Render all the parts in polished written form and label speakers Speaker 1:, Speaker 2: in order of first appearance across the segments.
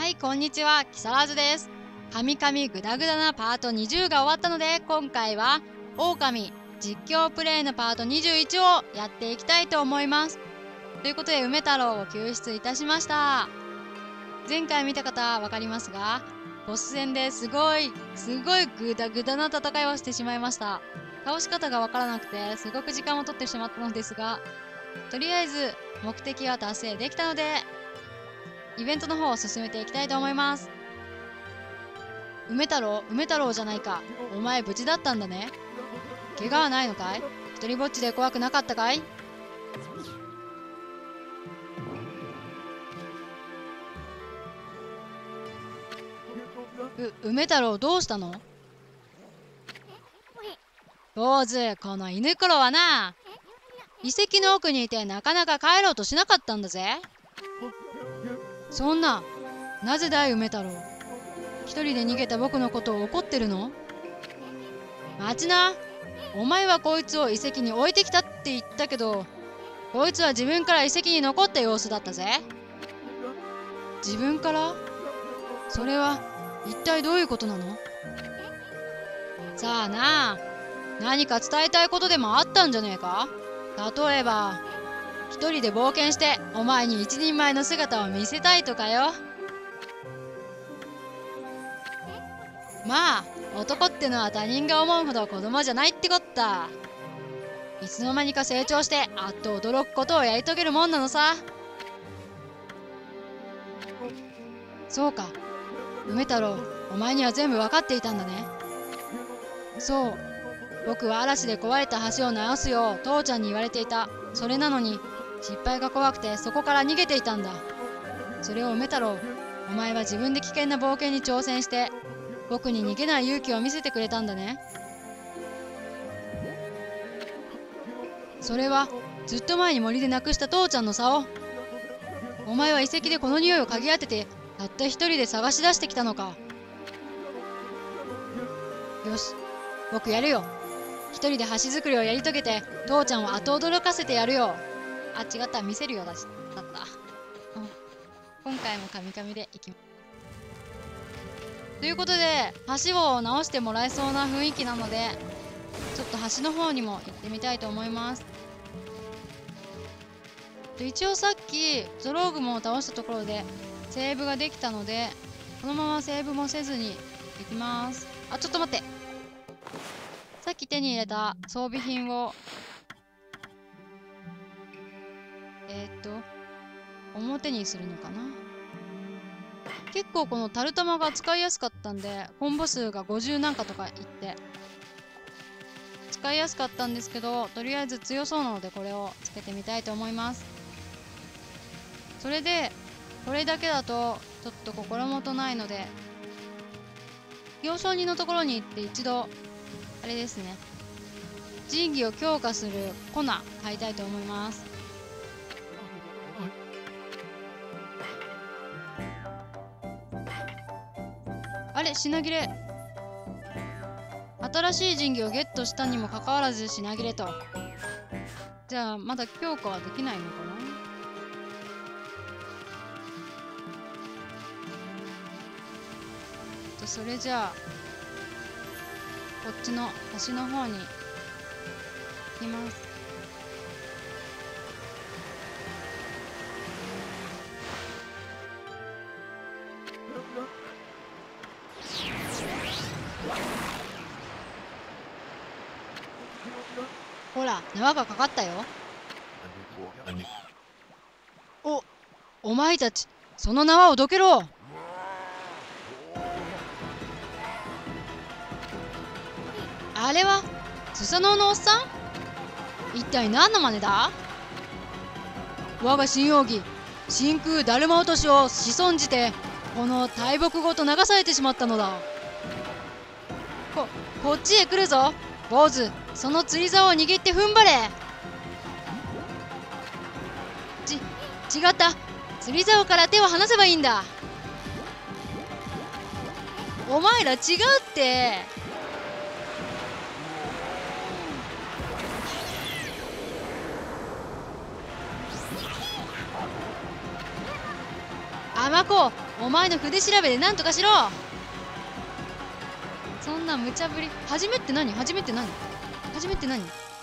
Speaker 1: はい、こんにちは、木更津です。カミカミグダグダなパート20が終わったので、今回は狼実況プレイのパート21をやっていきたいと思います。ということで、梅太郎を救出いたしました。前回見た方はわかりますが、ボス戦ですごいグダグダな戦いをしてしまいました。倒し方がわからなくて、すごく時間を取ってしまったのですが、とりあえず目的は達成できたので、イベントの方を進めていきたいと思います。梅太郎じゃないか。お前無事だったんだね。怪我はないのかい？一人ぼっちで怖くなかったかい？梅太郎どうしたの？坊主、この犬ころはな、遺跡の奥にいてなかなか帰ろうとしなかったんだぜ。そんな、なぜだい梅太郎。一人で逃げた僕のことを怒ってるの？待ちな。お前はこいつを遺跡に置いてきたって言ったけど、こいつは自分から遺跡に残った様子だったぜ。自分から？それは一体どういうことなの？さあなあ、何か伝えたいことでもあったんじゃねえか？例えば、一人で冒険してお前に一人前の姿を見せたいとかよ。まあ、男ってのは他人が思うほど子供じゃないってこった。いつの間にか成長してあっと驚くことをやり遂げるもんなのさ。そうか、梅太郎、お前には全部わかっていたんだね。そう、僕は嵐で壊れた橋を直すよう父ちゃんに言われていた。それなのに失敗が怖くてそこから逃げていたんだ。それを梅太郎、お前は自分で危険な冒険に挑戦して僕に逃げない勇気を見せてくれたんだね。それはずっと前に森で亡くした父ちゃんの竿。お前は遺跡でこの匂いを嗅ぎ当ててたった一人で探し出してきたのか。よし、僕やるよ。一人で橋作りをやり遂げて父ちゃんを後驚かせてやるよ。あ、違った、見せるよだった。今回もカミカミでいきます。ということで、橋を直してもらえそうな雰囲気なので、ちょっと橋の方にも行ってみたいと思います。一応さっきゾローグモを倒したところでセーブができたので、このままセーブもせずに行きます。あ、ちょっと待って。さっき手に入れた装備品を表にするのかな。結構このタルタマが使いやすかったんで、コンボ数が50なんかとかいって使いやすかったんですけど、とりあえず強そうなのでこれをつけてみたいと思います。それでこれだけだとちょっと心もとないので、行商人のところに行って一度あれですね、神器を強化する粉買いたいと思います。あれ、品切れ。新しい神器をゲットしたにもかかわらず品切れと。じゃあまだ強化はできないのかな。それじゃあこっちの橋の方に行きます。ほら、縄がかかったよ。お前たち、その縄をどけろ。あれはスサノオのおっさん？一体何の真似だ？我が新奥義真空だるま落としを仕損じてこの大木ごと流されてしまったのだ。こっちへ来るぞ坊主。その釣り竿を握って踏ん張れ。違った。釣り竿から手を離せばいいんだ。お前ら違うって。甘子、 お前の筆調べでなんとかしろ。そんな無茶ぶり。はじめって何？はじめって何？はじめって何？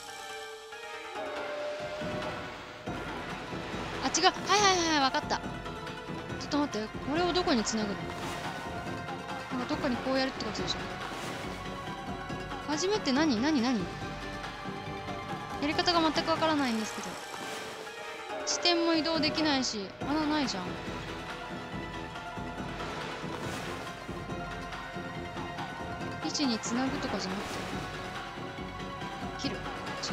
Speaker 1: あ、違う。はいはいはい、わかった。ちょっと待って、これをどこにつなぐの？なんかどっかにこうやるってことでしょ。はじめって何？何？何？やり方が全くわからないんですけど。視点も移動できないし、穴ないじゃん。位置につなぐとかじゃなくて切る。違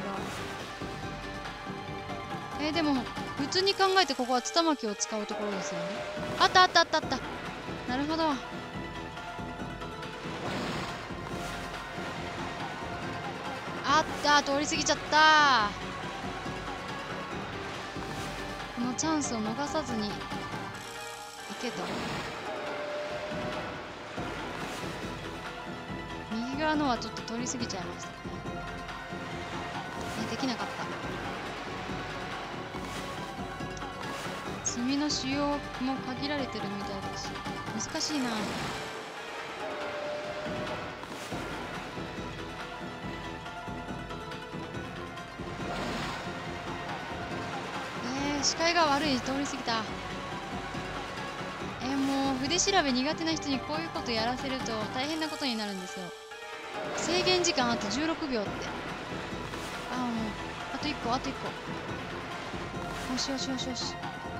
Speaker 1: う。でも普通に考えてここはツタマキを使うところですよね。あったあったあったあった。なるほど。あった、通り過ぎちゃった。このチャンスを逃さずに行けと。右側のはちょっと通り過ぎちゃいましたね。できなかった。墨の使用も限られてるみたいだし難しいな。視界が悪い。通り過ぎた。もう筆調べ苦手な人にこういうことやらせると大変なことになるんですよ。制限時間あと16秒って。もうあと1個、あと1個。よしよしよしよし。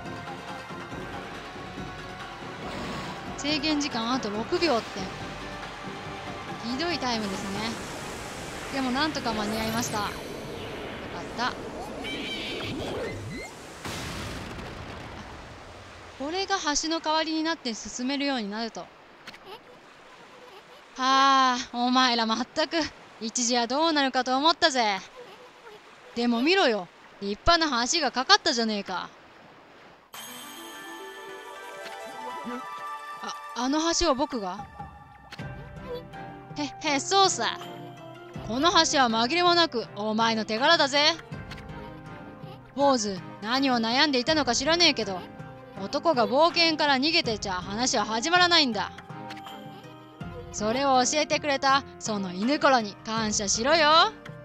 Speaker 1: 制限時間あと6秒ってひどいタイムですね。でもなんとか間に合いました。よかった。これが橋の代わりになって進めるようになると。はあ、お前らまったく一時はどうなるかと思ったぜ。でも見ろよ、立派な橋がかかったじゃねえか。あの橋を僕が？そうさ。この橋は紛れもなくお前の手柄だぜ。坊主、何を悩んでいたのか知らねえけど、男が冒険から逃げてちゃ話は始まらないんだ。それを教えてくれたその犬ころに感謝しろよ。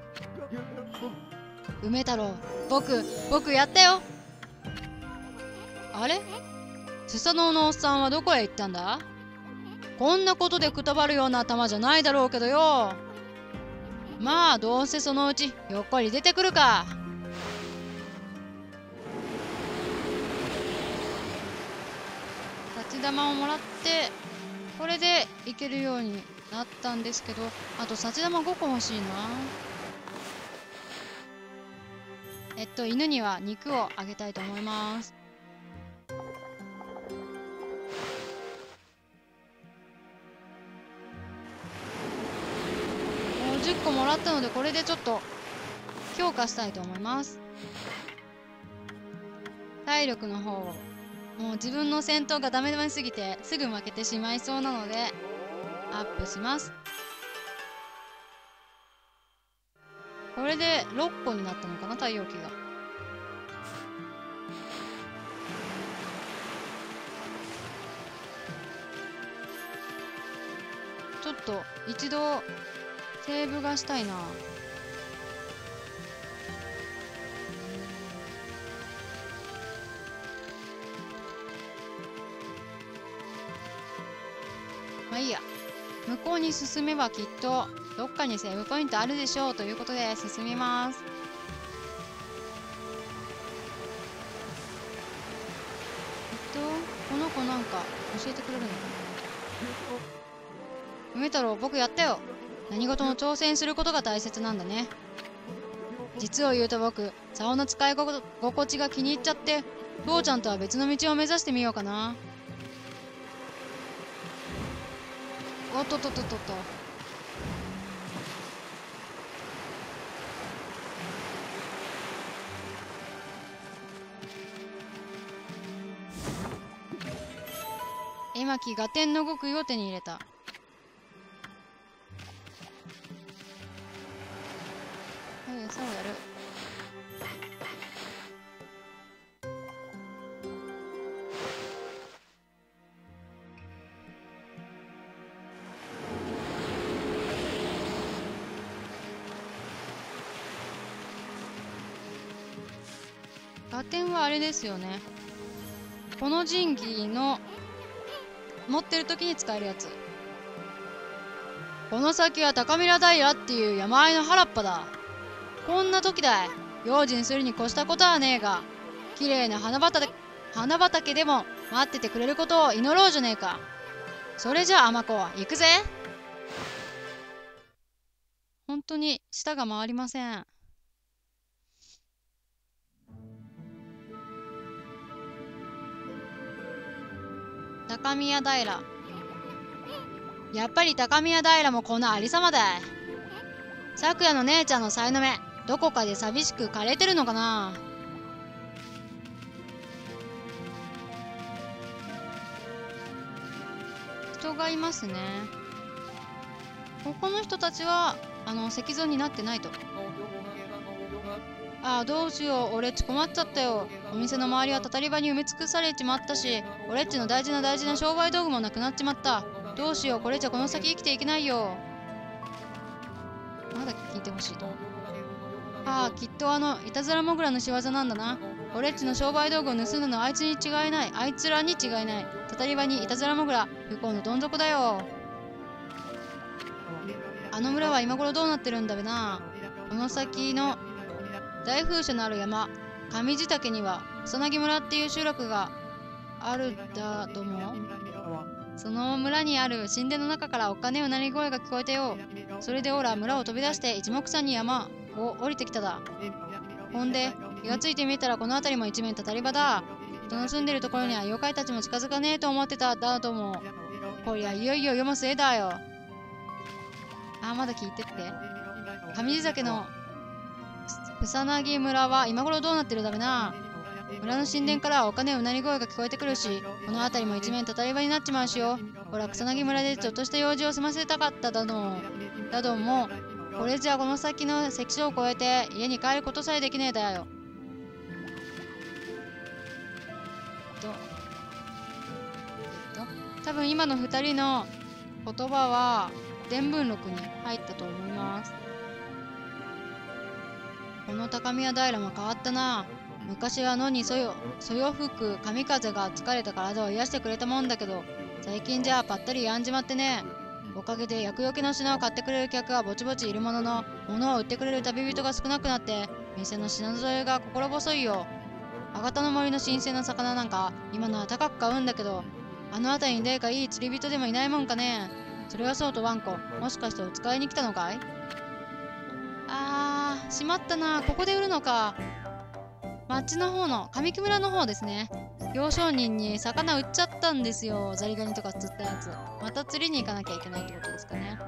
Speaker 1: 梅太郎、僕やったよ。あれ、スサノオのおっさんはどこへ行ったんだ？こんなことでくたばるような頭じゃないだろうけどよ。まあどうせそのうちひょっこり出てくるか。立ち玉をもらってこれでいけるようになったんですけど、あと幸玉5個欲しいな。犬には肉をあげたいと思います。もう10個もらったのでこれでちょっと強化したいと思います。体力の方を、もう自分の戦闘がダメすぎてすぐ負けてしまいそうなのでアップします。これで6個になったのかな、太陽気が。ちょっと一度セーブがしたいな。まあいいや。向こうに進めばきっとどっかにセーブポイントあるでしょうということで進みます。この子なんか教えてくれるのかな。梅太郎、僕やったよ。何事も挑戦することが大切なんだね。実を言うと僕、竿の使い心地が気に入っちゃって父ちゃんとは別の道を目指してみようかな。おっとっとっとっとっと。絵巻合点の極意を手に入れた。はい、餌をやる。 合点はあれですよね。この神器の持ってる時に使えるやつ。この先は高見良平っていう山あいの原っぱだ。こんな時だい。用心するに越したことはねえが、綺麗な花畑でも待っててくれることを祈ろうじゃねえか。それじゃあ甘子行くぜ。本当に舌が回りません。高宮平。やっぱり高宮平もこのありさまだい。昨夜の姉ちゃんの才の目、どこかで寂しく枯れてるのかな。人がいますね。ここの人たちは石像になってないと。ああ、どうしよう。俺っち困っちゃったよ。お店の周りはたたり場に埋め尽くされちまったし、俺っちの大事な商売道具もなくなっちまった。どうしよう。これじゃこの先生きていけないよ。まだ聞いてほしいと。ああ、きっといたずらモグラの仕業なんだな。俺っちの商売道具を盗んだのはあいつに違いない。あいつらに違いない。たたり場にいたずらモグラ、不幸のどん底だよ。あの村は今頃どうなってるんだべな。この先の大風車のある山、上地岳には草薙村っていう集落があるだども。その村にある神殿の中からおっかねえうなり声が聞こえたよ。それでオラ村を飛び出して一目散に山を降りてきただ。ほんで気がついてみたらこの辺りも一面たたり場だ。人の住んでるところには妖怪たちも近づかねえと思ってただとも。こりゃいよいよ読む末だよ。あ、まだ聞いてって。上地岳の草薙村は今頃どうなってるだべな。村の神殿からはお金うなり声が聞こえてくるし、この辺りも一面たたり場になっちまうしよ。ほら草薙村でちょっとした用事を済ませたかっただども、これじゃこの先の関所を越えて家に帰ることさえできねえだよ。多分今の2人の言葉は伝聞録に入ったと思います。この高宮平も変わったな。昔は野にそよ吹く神風が疲れた体を癒してくれたもんだけど、最近じゃぱったりやんじまってね。おかげで厄除けの品を買ってくれる客はぼちぼちいるものの、物を売ってくれる旅人が少なくなって、店の品揃えが心細いよ。博多の森の新鮮な魚なんか今のは高く買うんだけど、あの辺りに誰かいい釣り人でもいないもんかね。それはそうとワンコ、もしかしてお使いに来たのかい。あー、しまったな。ここで売るのか。町の方の上木村の方ですね。行商人に魚売っちゃったんですよ。ザリガニとか釣ったやつ。また釣りに行かなきゃいけないってことですかね。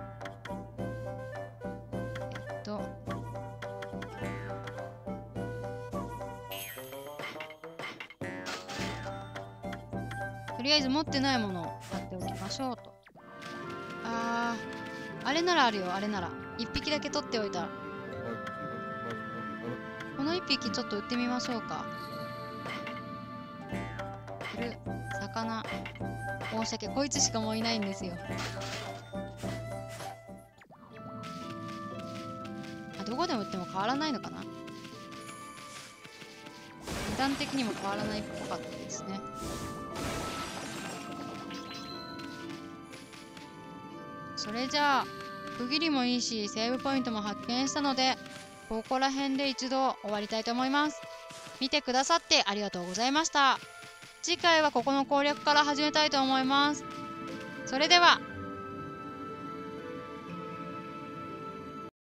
Speaker 1: とりあえず持ってないものを買っておきましょうと。あれならあるよ。あれなら1匹だけ取っておいたら。この1匹ちょっと売ってみましょうか。魚、大鮭、こいつしかもういないんですよ。どこでも売っても変わらないのかな。値段的にも変わらないっぽかったですね。それじゃあ区切りもいいしセーブポイントも発見したので、ここら辺で一度終わりたいと思います。見てくださってありがとうございました。次回はここの攻略から始めたいと思います。それでは。